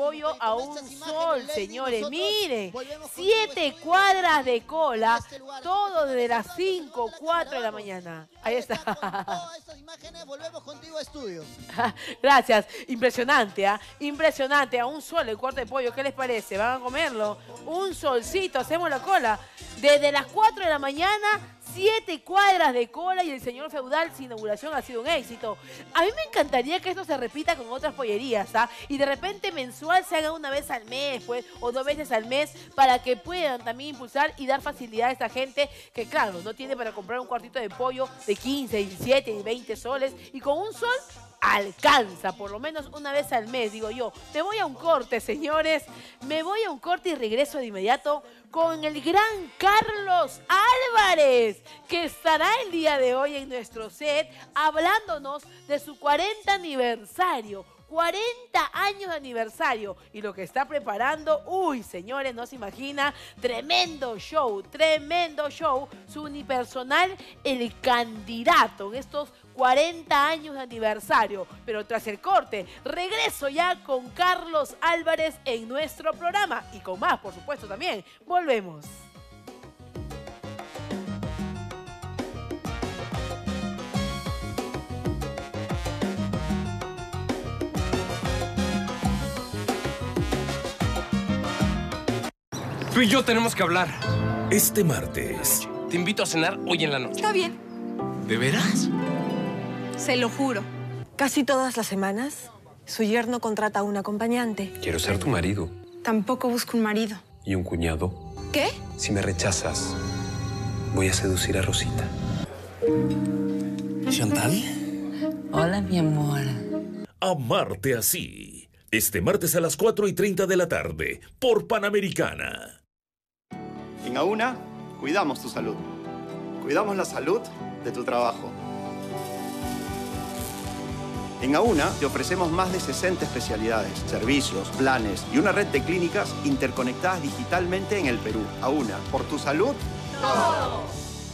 pollo a un sol, señores. Miren, 7 cuadras de cola, todo desde las 5, 4 de la mañana. Ahí está. Estas imágenes, volvemos contigo a estudio. Gracias. Impresionante, ¿ah? Impresionante. A un sol el corte de pollo. ¿Qué les parece? ¿Van a comerlo? Un solcito, hacemos la cola. Desde las 4 de la mañana, 7 cuadras de cola y el señor feudal, su inauguración ha sido un éxito. A mí me encantaría que esto se repita con otras pollerías, ¿ah? Y de repente mensual se haga una vez al mes, pues, o 2 veces al mes, para que puedan también impulsar y dar facilidad a esta gente que, claro, no tiene para comprar un cuartito de pollo de 15, 17 y 20 soles, y con un sol alcanza, por lo menos una vez al mes, digo yo. Me voy a un corte, señores, me voy a un corte y regreso de inmediato con el gran Carlos Álvarez, que estará el día de hoy en nuestro set hablándonos de su 40 aniversario. 40 años de aniversario y lo que está preparando, uy, señores, no se imagina, tremendo show, su unipersonal, el candidato en estos 40 años de aniversario. Pero tras el corte, regreso ya con Carlos Álvarez en nuestro programa y con más, por supuesto, también. Volvemos. Tú y yo tenemos que hablar. Este martes. Te invito a cenar hoy en la noche. Está bien. ¿De veras? Se lo juro. Casi todas las semanas, su yerno contrata a un acompañante. Quiero ser tu marido. Tampoco busco un marido. ¿Y un cuñado? ¿Qué? Si me rechazas, voy a seducir a Rosita. ¿Chantal? Hola, mi amor. Amarte así. Este martes a las 4:30 de la tarde, por Panamericana. En Auna, cuidamos tu salud. Cuidamos la salud de tu trabajo. En Auna te ofrecemos más de 60 especialidades, servicios, planes y una red de clínicas interconectadas digitalmente en el Perú. Auna, por tu salud, todo.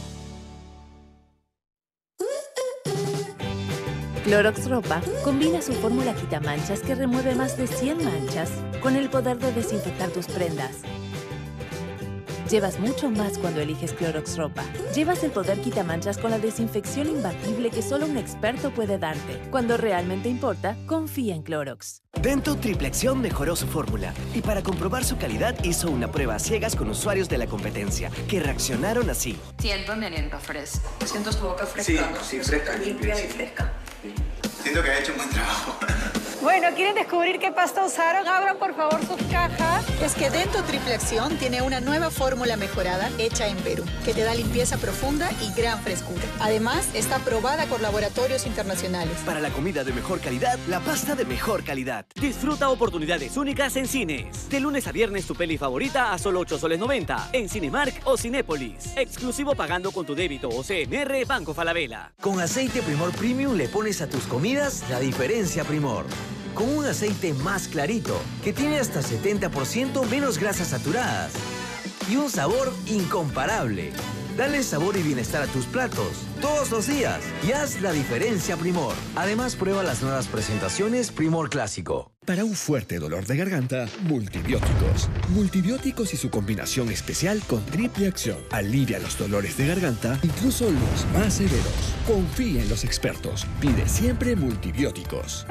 Clorox Ropa combina su fórmula quitamanchas que remueve más de 100 manchas con el poder de desinfectar tus prendas. Llevas mucho más cuando eliges Clorox Ropa. Llevas el poder quitamanchas con la desinfección imbatible que solo un experto puede darte. Cuando realmente importa, confía en Clorox. Dento Triplexión mejoró su fórmula y para comprobar su calidad hizo una prueba a ciegas con usuarios de la competencia que reaccionaron así. Siento mi aliento fresco. Siento su boca fresca. Sí, fresca. Limpia y fresca. Siento que ha hecho un buen trabajo. Bueno, ¿quieren descubrir qué pasta usaron? Abran, por favor, sus cajas. Es que Dento Triple Acción tiene una nueva fórmula mejorada hecha en Perú, que te da limpieza profunda y gran frescura. Además, está aprobada por laboratorios internacionales. Para la comida de mejor calidad, la pasta de mejor calidad. Disfruta oportunidades únicas en cines. De lunes a viernes tu peli favorita a solo 8 soles 90 en Cinemark o Cinépolis. Exclusivo pagando con tu débito o CNR Banco Falabella. Con aceite Primor Premium le pones a tus comidas la diferencia Primor. Con un aceite más clarito, que tiene hasta 70% menos grasas saturadas. Y un sabor incomparable. Dale sabor y bienestar a tus platos, todos los días. Y haz la diferencia Primor. Además, prueba las nuevas presentaciones Primor Clásico. Para un fuerte dolor de garganta, multibióticos. Multibióticos y su combinación especial con triple acción. Alivia los dolores de garganta, incluso los más severos. Confía en los expertos. Pide siempre multibióticos.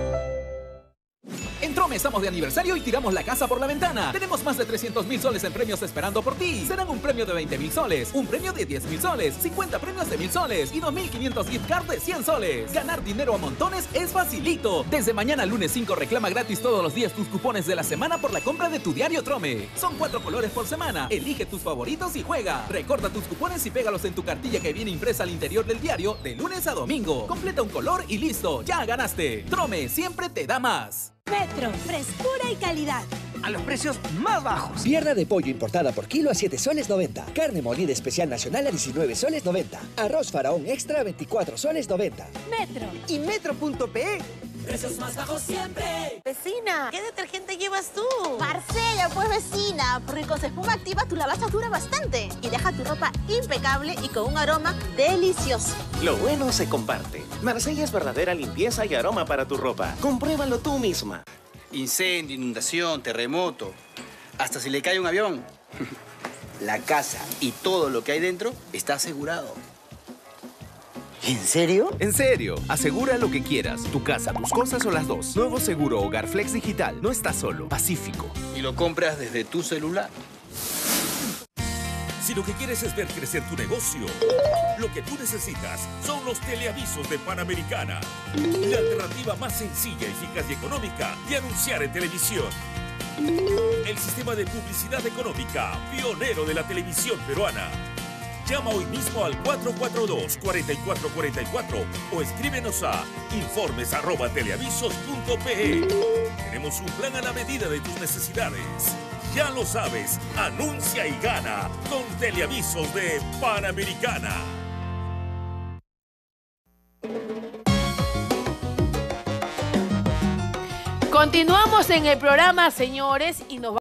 En Trome estamos de aniversario y tiramos la casa por la ventana. Tenemos más de 300.000 soles en premios esperando por ti. Serán un premio de 20.000 soles, un premio de 10.000 soles, 50 premios de 1.000 soles y 2.500 gift cards de 100 soles. Ganar dinero a montones es facilito. Desde mañana lunes 5 reclama gratis todos los días tus cupones de la semana por la compra de tu diario Trome. Son 4 colores por semana. Elige tus favoritos y juega. Recorta tus cupones y pégalos en tu cartilla que viene impresa al interior del diario de lunes a domingo. Completa un color y listo, ya ganaste. Trome siempre te da más. Metro, frescura y calidad. A los precios más bajos. Pierna de pollo importada por kilo a 7 soles 90. Carne molida especial nacional a 19 soles 90. Arroz faraón extra a 24 soles 90. Metro. Y Metro.pe. Precios más bajos siempre. Vecina, ¿qué detergente llevas tú? Marsella, pues vecina, porque con su espuma activa tu lavaza dura bastante y deja tu ropa impecable y con un aroma delicioso. Lo bueno se comparte. Marsella es verdadera limpieza y aroma para tu ropa. Compruébalo tú misma. Incendio, inundación, terremoto. Hasta si le cae un avión. La casa y todo lo que hay dentro está asegurado. ¿En serio? En serio. Asegura lo que quieras. Tu casa, tus cosas o las dos. Nuevo seguro Hogar Flex Digital. No estás solo. Pacífico. Y lo compras desde tu celular. Si lo que quieres es ver crecer tu negocio, lo que tú necesitas son los teleavisos de Panamericana. La alternativa más sencilla, eficaz y económica de anunciar en televisión. El sistema de publicidad económica pionero de la televisión peruana. Llama hoy mismo al 442-4444 o escríbenos a informes@teleavisos.pe. Tenemos un plan a la medida de tus necesidades. Ya lo sabes, anuncia y gana con teleavisos de Panamericana. Continuamos en el programa, señores, y nos